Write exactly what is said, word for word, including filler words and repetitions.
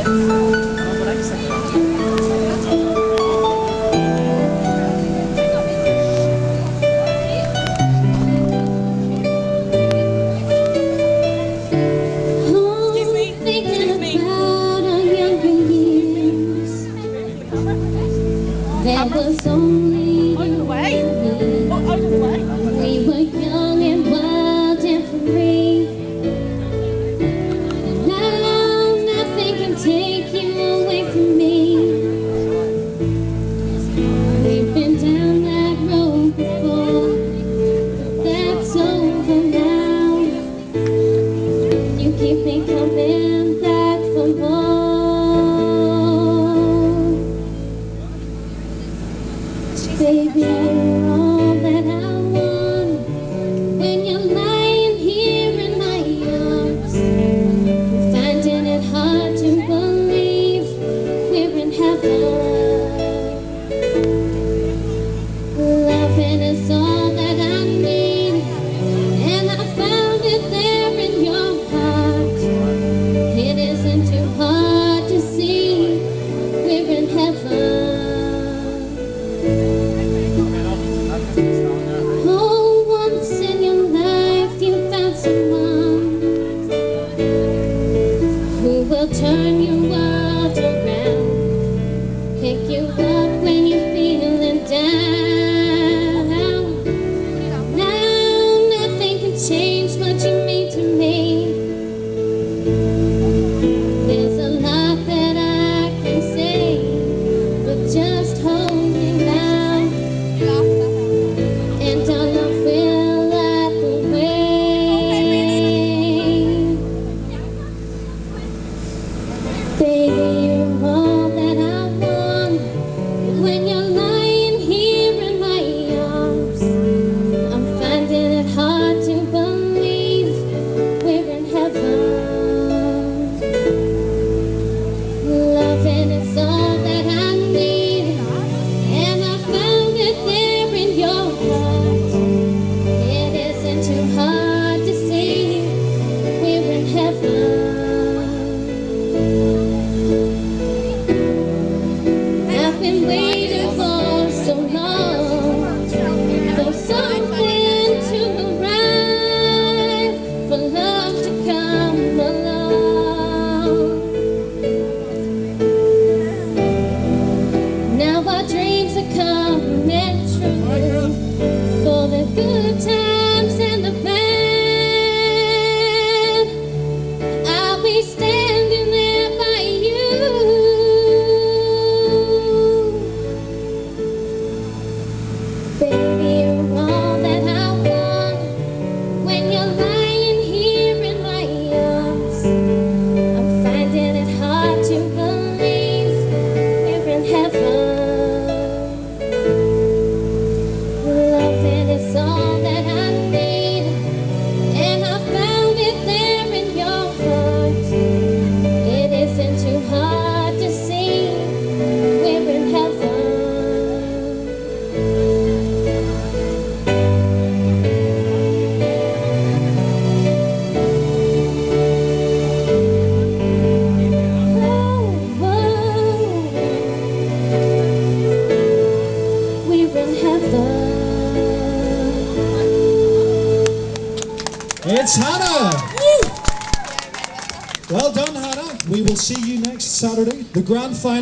There was only Out of the way. Oh, out of the way. we were young and wild and free. Now nothing can take you away from me. We've been down that road before, but that's over now. You keep me coming back for more. Baby, you're all that I want. When you're lying here in my arms, I'm finding it hard to believe we're in heaven. Loving is all that I need, and I found it there in your heart. It isn't too hard to see we're in heaven. Oh, once in your life you found someone who will turn your world around, pick you up when you're feeling down. Now nothing can change what you mean to me. There's a lot that I can say, but just hold me now. And our love will light the way. Baby, you're all that I want. When you're lying here in my arms, I'm finding it hard to believe we're in heaven. Loving is all that I need, and I found it there in your heart. It isn't too hard to see we're in heaven. I've been waiting for so long for something to arrive, for love to come along. Now our dreams are coming true, for the good times and the bad. I'll be standing there by you. Baby, you're all that I want. When you're lying here in my arms, I'm finding it hard to believe we're in heaven. Loving is all that I need, and I found it there in your heart. It isn't too hard to see we're in heaven. Oh, oh, we're in heaven. It's Hannah! Well done, Hannah. We will see you next Saturday. The grand final.